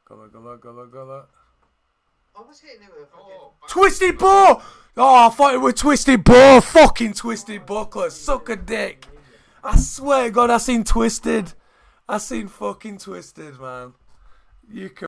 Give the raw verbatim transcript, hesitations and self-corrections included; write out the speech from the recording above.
Golla, golla, golla, golla. I was hitting it with a fucking... Oh, Twisted Ball! Oh, I thought it was Twisted Ball. Fucking Twisted Buckler. Suck a dick. I swear to God, I seen Twisted. I seen fucking Twisted, man. You can